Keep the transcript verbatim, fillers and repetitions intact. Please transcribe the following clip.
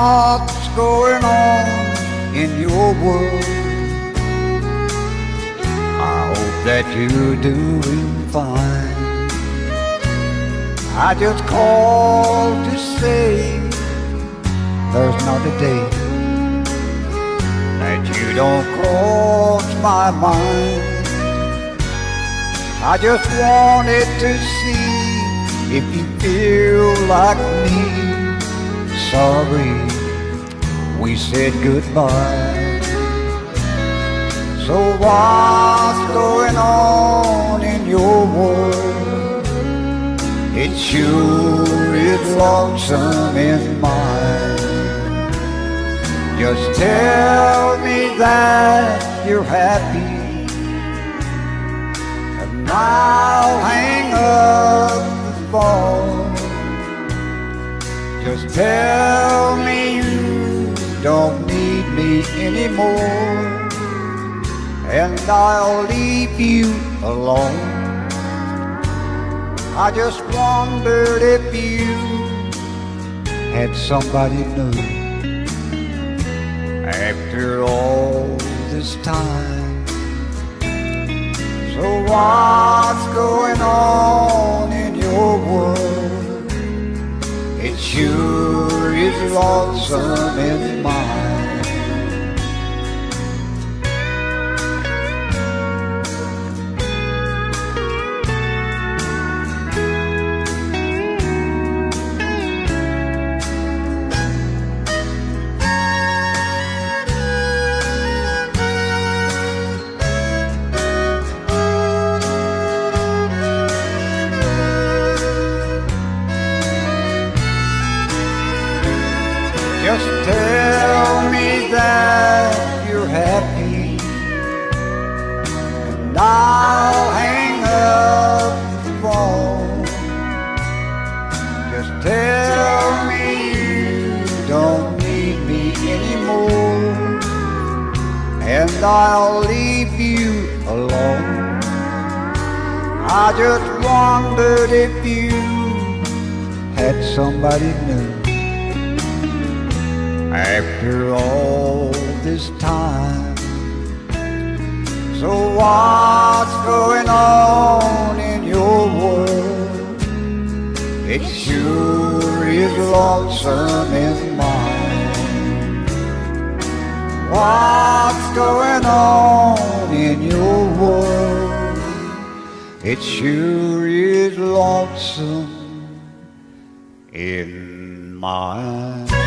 what's going on in your world. I hope that you're doing fine. I just called to say there's not a day that you don't cross my mind. I just wanted to see if you feel like me. Sorry we said goodbye. So what's going on in your world? It sure is lonesome in mine. Just tell me that you're happy, and I'll hang up the phone. Just tell me you don't need me anymore, and I'll leave you alone. I just wondered if you had somebody new after all this time. So what's going on in your world? It sure is lonesome in mine. Just tell me that you're happy, and I'll hang up the phone. Just tell me you don't need me anymore, and I'll leave you alone. I just wondered if you had somebody new after all this time. So what's going on in your world? It sure is lonesome in mine. What's going on in your world? It sure is lonesome in mine.